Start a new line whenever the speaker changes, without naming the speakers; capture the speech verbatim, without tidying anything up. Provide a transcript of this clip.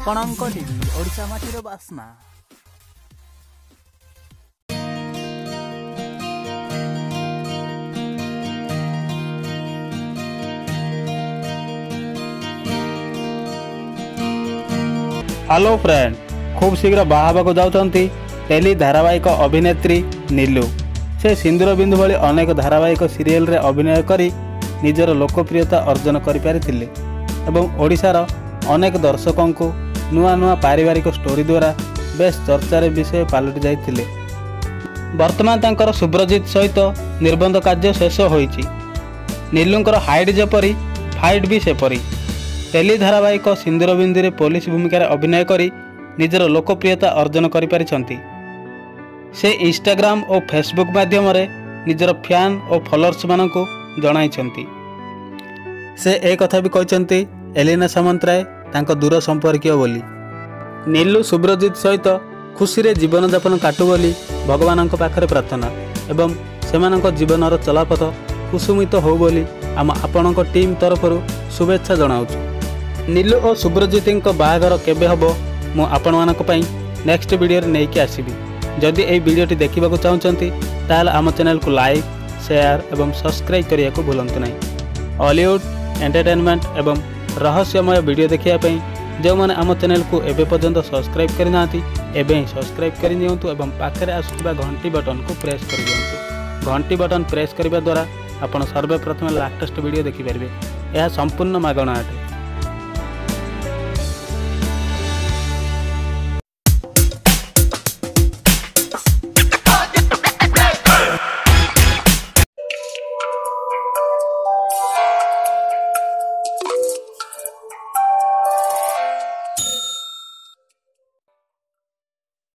ଆପଣଙ୍କ ଟିଭି ଓଡ଼ିଶା ମାଟିର ବାସ୍ନା।
हेलो फ्रेंड, खूब शीघ्र बाहाबाक जाउछंती टेली धारावाहिक अभिनेत्री नीलू। से सिंदूर बिंदु भली अनेक धारावाहिक सीरियल रे अभिनय करी निजर लोकप्रियता अर्जन करि पारिथिले एवं ओडिशार अनेक दर्शकों को नुआ नुआ पारिवारिक स्टोरी द्वारा बेस चर्चार विषय पलटि जाइथिले। वर्तमान तांकर सुब्रजित सहित निर्बंध कार्य शेष होईछि। नीलूंकर हाइट जेपरी फाइट भी सेपरी। टेली धारावाहिक सिंदूर बिंदु रे पुलिस भूमिका अभिनय करी निजर लोकप्रियता अर्जन करि पारिछंती। से इंस्टाग्राम और फेसबुक माध्यम रे निजर फैन और फॉलोअर्स मानक जणाइछंती। से एक कथा भी कहते एलिना सामंतराय तांको दूर संपर्कीय बोली। नीलू सुब्रजित सहित खुशी रे जीवन यापन काटु बोली भगवान पाखरे प्रार्थना एवं सेमानक जीवनर चलापथ कुसुमित हो बोली आम आपण टीम तरफ शुभेच्छा जनाऊँ। नीलू और सुब्रजित बाहागर केबे हबो मु आपण मानक पई नेक्स्ट वीडियो रे नेकी आसीबी। जदि एई वीडियोटी देखिबाकू चाहुचंती ताल आम चैनल को लाइक शेयर एवं सब्सक्राइब करिया को भूलंतु नहीं। हॉलीवुड एंटरटेनमेंट एवं रहस्यमय वीडियो देखिया पई जो माने आम चैनल को एबे पर्यंत सब्सक्राइब करि नांती एबे ही सब्सक्राइब करि नियंतु एवं पाखरे आसुथिबा घंटी बटन को प्रेस करि दियंतु। घंटी बटन प्रेस करिबा द्वारा आपण सर्वप्रथम लाटेस्ट वीडियो देखि परिबे। यह संपूर्ण मागणा अटे।